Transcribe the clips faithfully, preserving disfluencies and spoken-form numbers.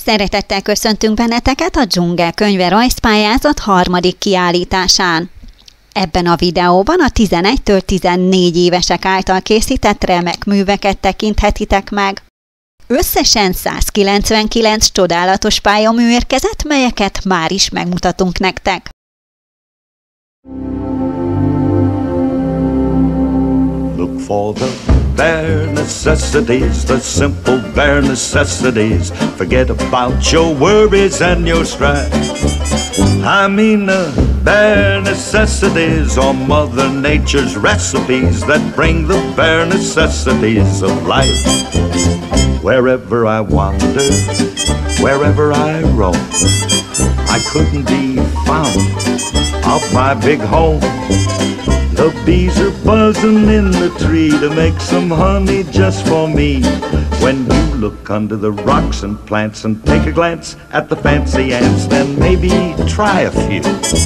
Szeretettel köszöntünk benneteket a Dzsungel könyve rajzpályázat harmadik kiállításán. Ebben a videóban a tizenegytől tizennégy évesek által készített remek műveket tekinthetitek meg. Összesen száz kilencvenkilenc csodálatos pályamű érkezett, melyeket már is megmutatunk nektek. Look for the bare necessities, the simple bare necessities. Forget about your worries and your strife. I mean the bare necessities are Mother Nature's recipes that bring the bare necessities of life. Wherever I wander, wherever I roam, I couldn't be found off my big home. The bees are buzzing in the tree to make some honey just for me. When you look under the rocks and plants and take a glance at the fancy ants, then maybe try a few.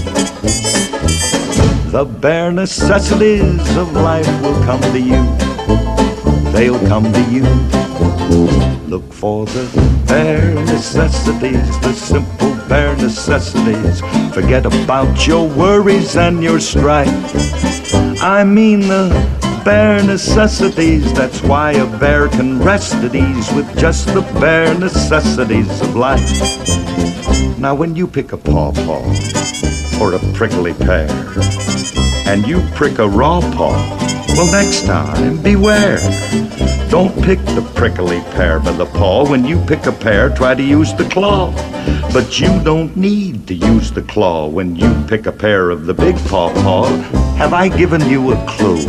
The bare necessities of life will come to you. They'll come to you. Look for the bare necessities, the simple bare necessities. Forget about your worries and your strife. I mean the bare necessities. That's why a bear can rest at ease with just the bare necessities of life. Now when you pick a pawpaw or a prickly pear and you prick a raw paw, well, next time beware. Don't pick the prickly pear by the paw. When you pick a pear, try to use the claw. But you don't need to use the claw when you pick a pear of the big pawpaw. Have I given you a clue?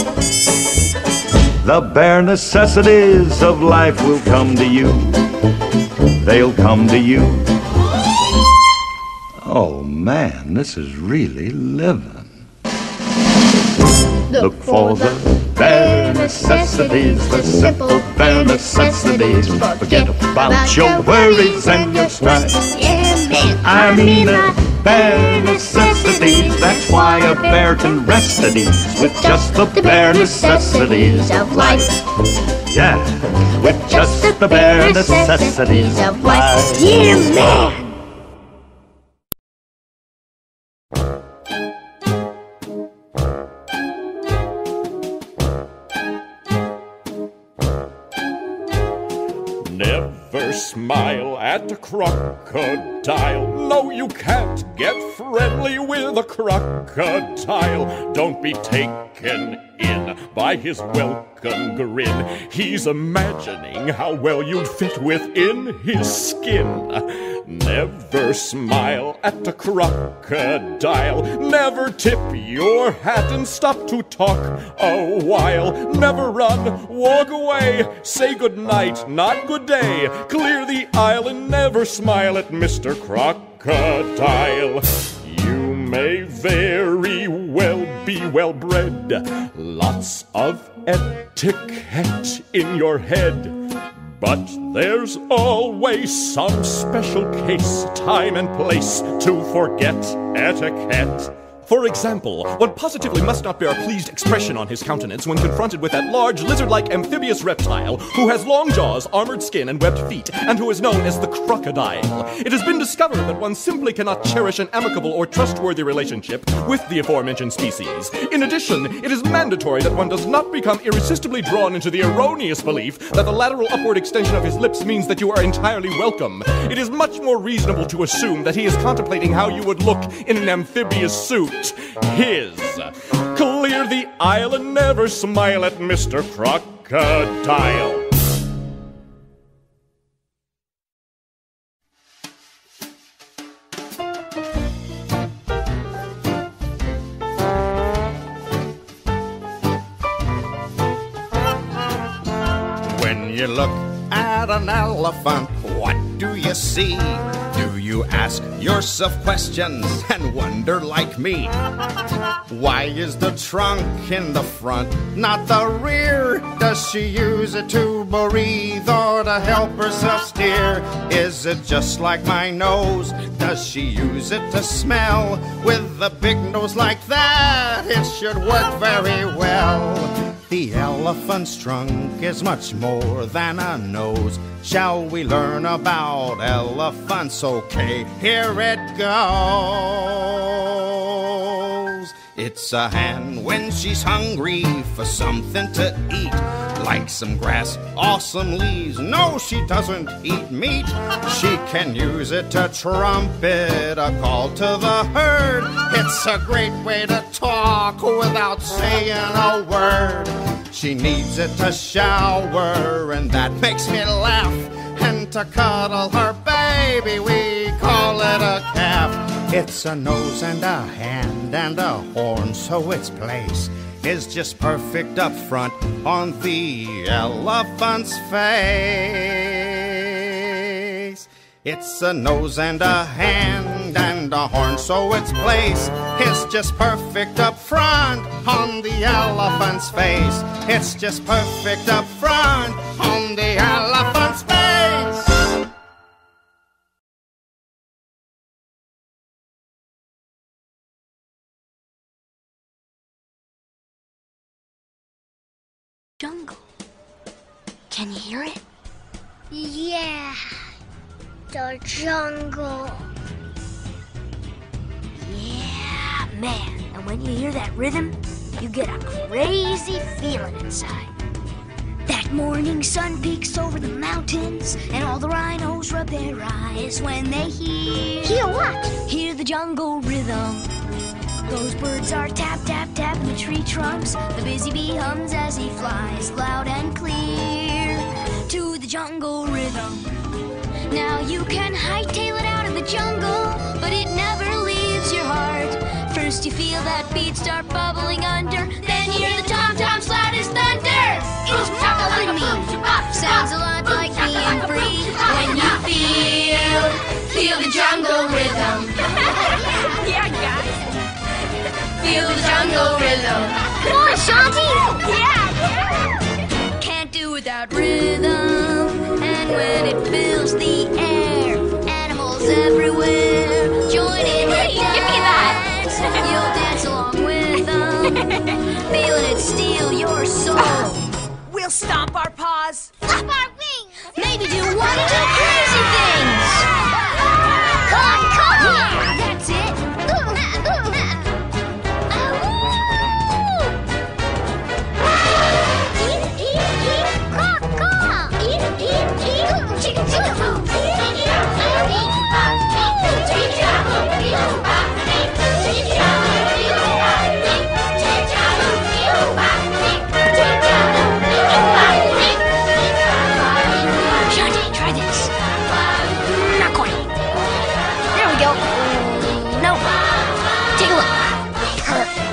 The bare necessities of life will come to you. They'll come to you. Oh man, this is really living. Look for the bare necessities, the simple bare necessities. Forget about your worries and your strife. I mean the bare necessities. That's why a bear can rest at ease with just the bare necessities of life. Yeah, with just the bare necessities of life. Yeah, man! Never smile at a crocodile. No, you can't get friendly with a crocodile. Don't be taken in by his welcome grin. He's imagining how well you'd fit within his skin. Never smile at a crocodile. Never tip your hat and stop to talk a while. Never run, walk away, say good night, not good day. Clear the aisle and never smile at Mister Crocodile. You may very well be well bred, lots of etiquette in your head. But there's always some special case, time and place to forget etiquette. For example, one positively must not bear a pleased expression on his countenance when confronted with that large lizard-like amphibious reptile who has long jaws, armored skin, and webbed feet, and who is known as the crocodile. It has been discovered that one simply cannot cherish an amicable or trustworthy relationship with the aforementioned species. In addition, it is mandatory that one does not become irresistibly drawn into the erroneous belief that the lateral upward extension of his lips means that you are entirely welcome. It is much more reasonable to assume that he is contemplating how you would look in an amphibious suit. His. Clear the aisle and never smile at Mister Crocodile. When you look at an elephant, what do you see? Do you ask yourself questions and wonder like me? Why is the trunk in the front, not the rear? Does she use it to breathe or to help herself steer? Is it just like my nose? Does she use it to smell? With a big nose like that, it should work very well. The elephant's trunk is much more than a nose. Shall we learn about elephants? Okay, here it goes. It's a hen when she's hungry for something to eat, like some grass or some leaves. No, she doesn't eat meat. She can use it to trumpet a call to the herd. It's a great way to talk without saying a word. She needs it to shower, and that makes me laugh. And to cuddle her baby, we call it a calf. It's a nose and a hand and a horn, so its place is just perfect up front on the elephant's face. It's a nose and a hand and a horn, so its place is just perfect up front on the elephant's face. It's just perfect up front on the elephant's face. Jungle. Can you hear it? Yeah, the jungle. Yeah, man. And when you hear that rhythm, you get a crazy feeling inside. That morning sun peeks over the mountains, and all the rhinos rub their eyes when they hear... Hear what? Hear the jungle rhythm. Those birds are tap, tap, tapping the tree trunks. The busy bee hums as he flies loud and clear to the jungle rhythm. Now you can hightail it out of the jungle, but it never leaves your heart. First you feel that beat start bubbling under, then you hear the tom-tom's loudest thunder. It's more than me, sounds a lot like being free. When you feel, feel the jungle rhythm. Yeah, guys. Feel the jungle rhythm. Come on, Shanti! Yeah, yeah! Can't do without rhythm. And when it fills the air, animals everywhere join in the dance. Give me that! You'll dance along with them, feeling it steal your soul. We'll stomp our paws, Flap our wings! Maybe do one or two crazy things. Come on, come on! That's it. Shanti, try this. Not quite. There we go. No. Take a look. Perfect.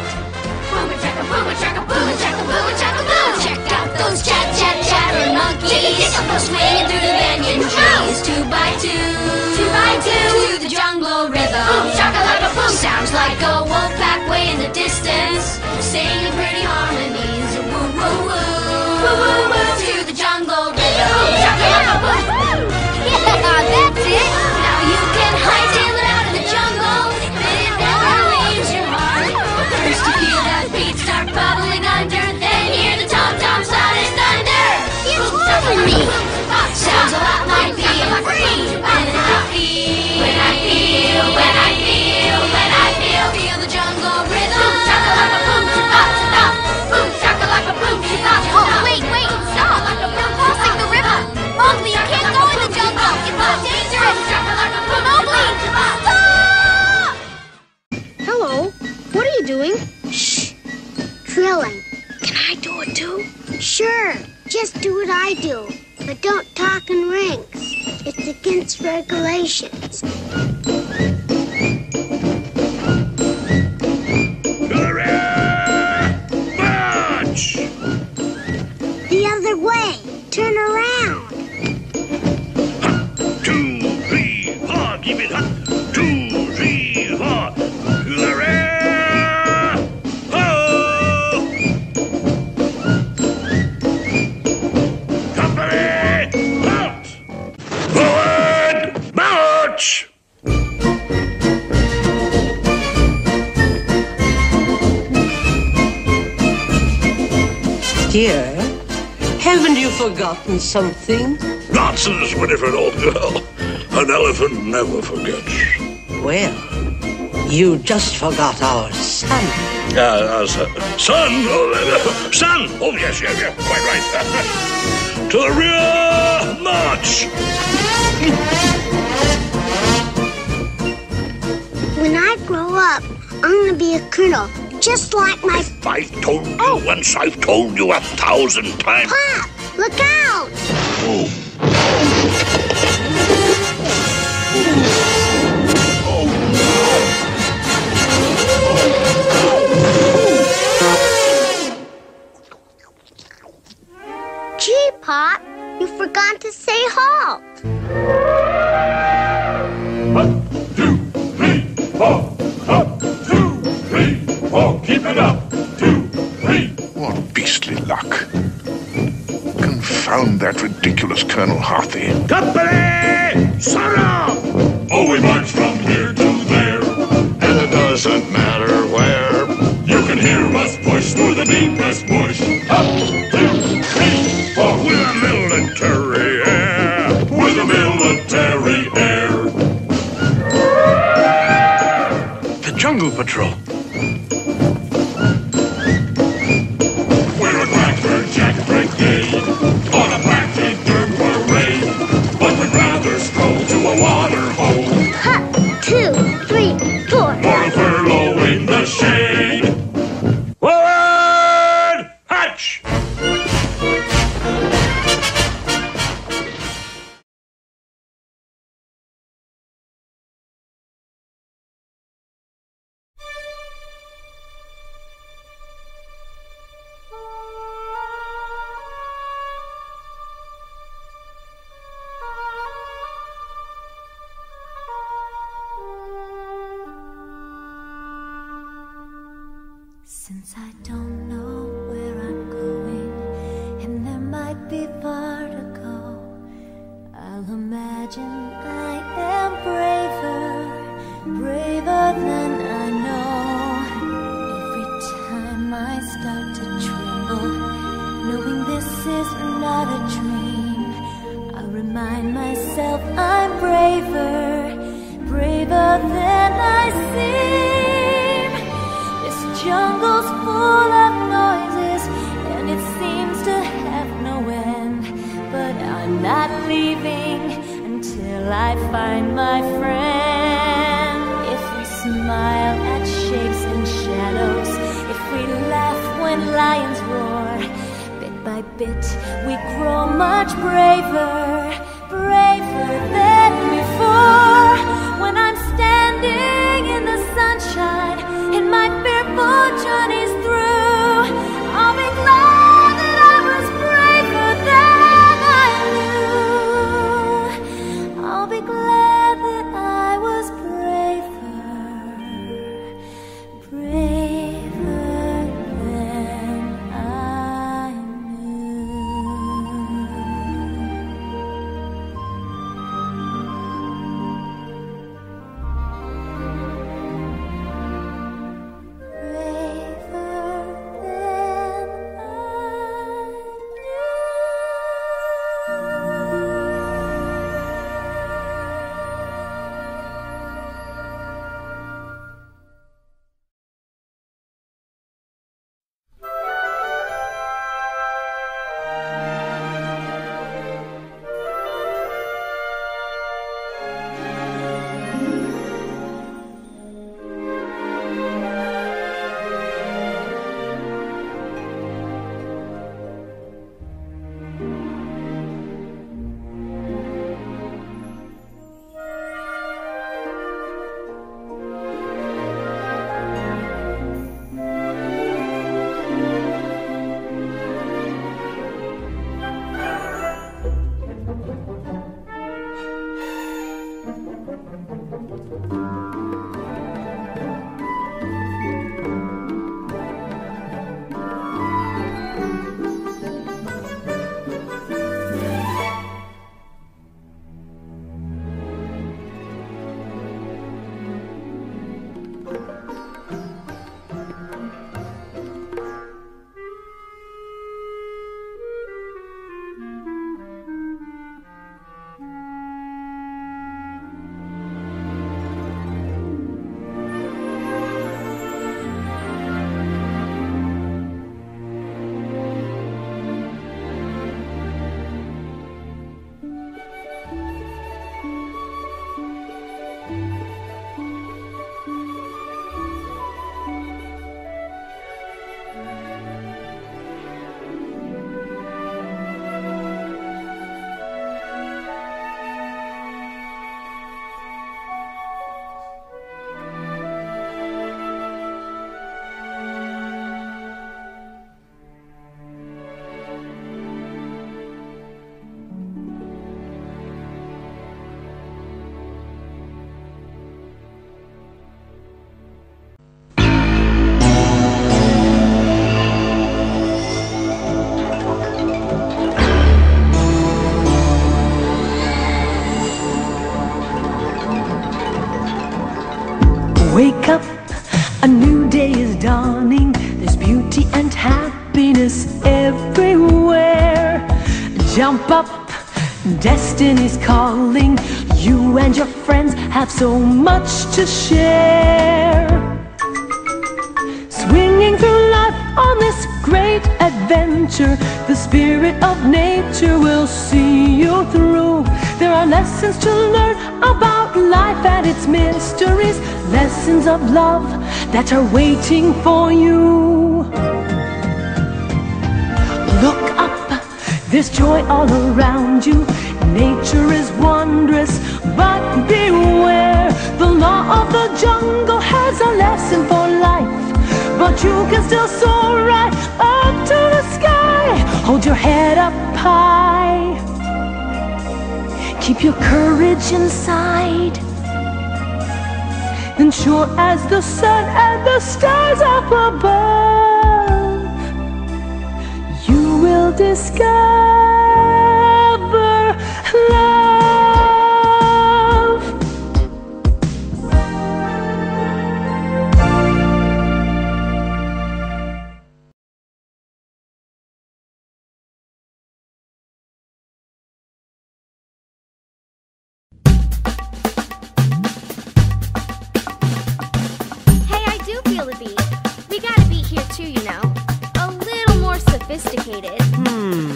Check out those chat, chat, chattering monkeys swinging through the banyan trees. Two by two, two by two, to the jungle rhythm. Sounds like a wolf pack way in the distance, singing pretty harmonies. Woo woo woo, woo woo woo, to the jungle rhythm. Yeah, that's it! Now you can hightail it out of the jungle, but it never leaves your heart. First you feel that beat start bubbling under, then hear the tom-tom's loudest thunder. It's more than me! Sounds a lot like being free. When I feel, when I feel, when I feel, when I feel, feel the jungle rhythm. Oh, wait, wait, stop! You're crossing the river! Mowgli, you can't go in the jungle! It's so dangerous! Mowgli, stop! Hello, what are you doing? Shh! Drilling. Can I do it too? Sure, just do what I do. But don't talk in rings. It's against regulations. March! The other way. Turn around. Two, three, four, keep it hot. Two, three, four. To the rear! Ho! Company, out! Forward, march! Dear, haven't you forgotten something? Nonsense, Winifred, old girl. An elephant never forgets. Well, you just forgot our son. Uh, uh, son? Oh, son! Oh, yes, yes, yes, quite right. To the rear, march! When I grow up, I'm gonna be a colonel, just like my... If I've told you oh. once, I've told you a thousand times. Pop, look out! Oh. Gee, Pop, you forgot to say halt. One, two, three, four. Up, two, three, four. Keep it up. Two, three. What beastly luck. Confound that ridiculous Colonel Harthy. Company! Sarah! Oh, we march from here to there. And it doesn't matter where. You can hear us push through the deepest bush. Up, two, three, four. With a military air. With a military air. The Jungle Patrol. We're a Cracker Jack Brigade on a packet dirt parade, but we'd rather stroll to a water hole. Hut, two, three, four. Or a furlough in the shade. Forward! Hatch! Since I don't know where I'm going, and there might be far to go, I'll imagine I am braver, braver than I know. Every time I start to tremble, knowing this is not a dream, I remind myself I'm braver, braver than I seem. Jungle's full of noises, and it seems to have no end. But I'm not leaving until I find my friend. If we smile at shapes and shadows, if we laugh when lions roar, bit by bit we grow much braver, braver than before. When I'm standing in the sunshine, in my fearful journeys through, I'll be glad that I was braver than I knew. I'll be glad that I was braver, braver than I knew. Wake up, a new day is dawning. There's beauty and happiness everywhere. Jump up, destiny's calling. You and your friends have so much to share. Swinging through life on this great adventure, the spirit of nature will see you through. There are lessons to learn about life and its mysteries, lessons of love that are waiting for you. Look up, there's joy all around you. Nature is wondrous, but beware. The law of the jungle has a lesson for life, but you can still soar right up to the sky. Hold your head up high. Keep your courage inside. And sure as the sun and the stars up above, you will discover love. Sophisticated. Hmm.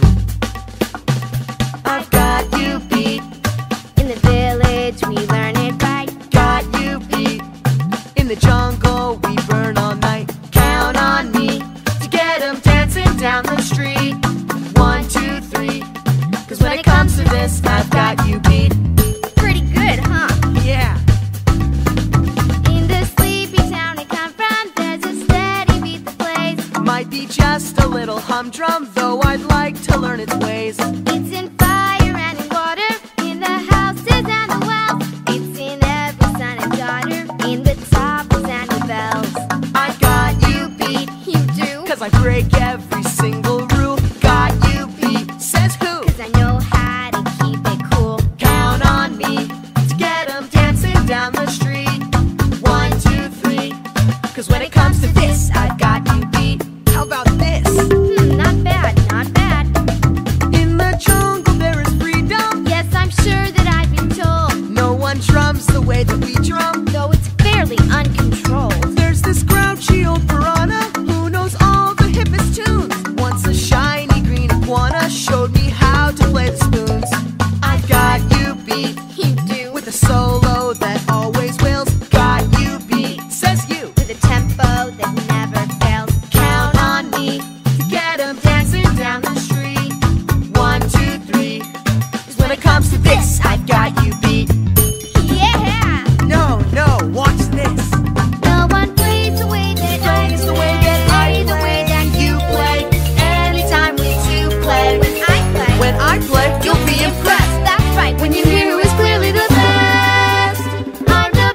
I've got you beat. In the village we learn it right. Got you beat. In the jungle we burn all night. Count on me to get 'em dancing down the street. One, two, three. Cause when it comes to this, I've got you beat. Pretty good, huh? Yeah. In the sleepy town I come from, there's a steady beat that plays. Might be just a little humdrum, though I'd like to learn its ways. It's in fire and in water, in the houses and the wells. It's in every son and daughter, in the topples and the bells. I've got you beat, you do, cause I break every single rule. Got you beat, says who? Cause I know how to keep it cool. Count on me to get 'em dancing down the street. One, two, three. Cause when it comes to this, I've got you beat. How about this? Hmm, not bad, not bad. In the jungle there is freedom. Yes, I'm sure that I've been told. No one drums the way that we drum, though it's fairly uncontrolled. There's this grouchy old piranha who knows all the hippest tunes. Once a shiny green iguana showed me how to play the spoons. I've got you beat, you do, with a solo that always wails. Got you beat, says you, with a tempo that never fails. Count on me to get 'em dancing down the street. One, two, three. Cause when it comes to this, I've got you beat. Yeah! No, no, watch this. No one plays the way that I plays the way that I play, the way that you play. Anytime we two play, when I play, when I play, you'll be impressed. That's right, when you hear who is clearly the best. I'm the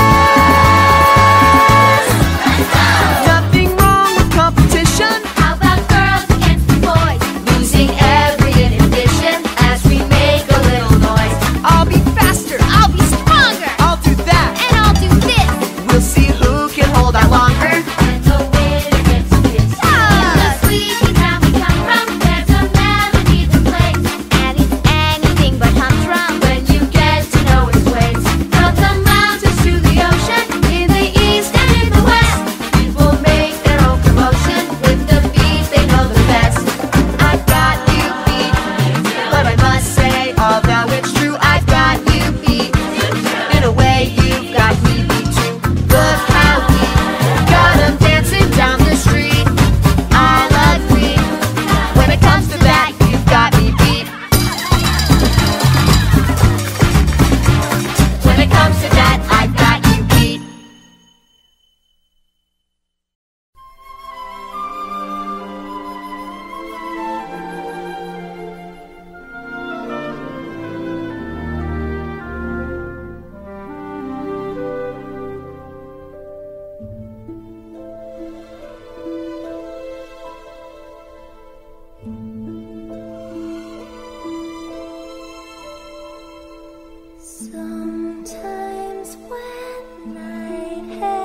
best. Nothing wrong with competition. How about girls against the boys? Losing every inhibition as we make a little noise. I'll be faster, I'll be stronger, I'll do that, and I'll do this. We'll see who can hold out longer. And the winner gets a kiss. In the sleepy town we come from, there's a melody that plays, and it's anything but humdrum when you get to know its ways. From the mountains to the ocean, in the east and in the west, people make their own promotion with the beat they know the best. I've got you beat, but I must say, although it's true, I've got you beat. In a way, you've got me beat too. Look how we got 'em dancing down the street. I'll agree. When it comes to that, you've got me beat. When it comes to that, I've got you beat. Sometimes when night has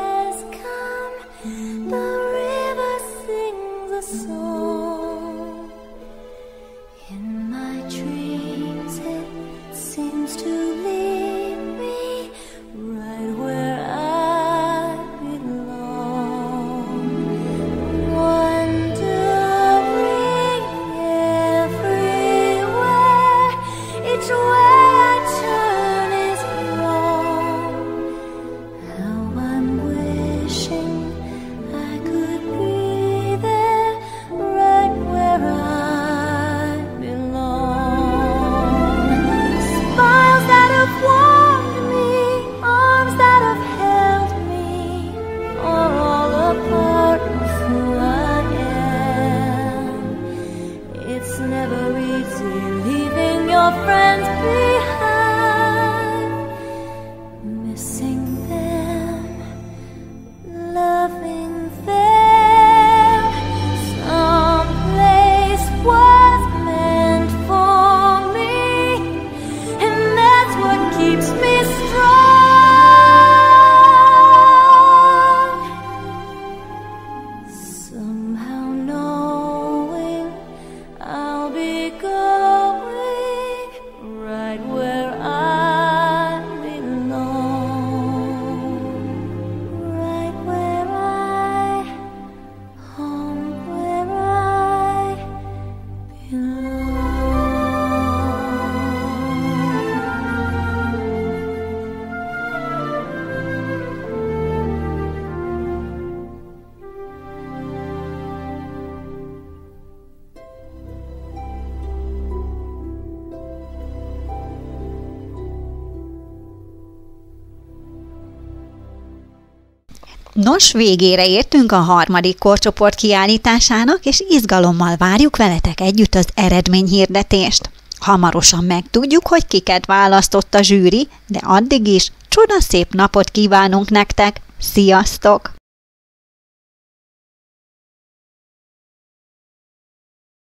Nos, végére értünk a harmadik korcsoport kiállításának, és izgalommal várjuk veletek együtt az eredményhirdetést. Hamarosan megtudjuk, hogy kiket választott a zsűri, de addig is csodaszép napot kívánunk nektek. Sziasztok!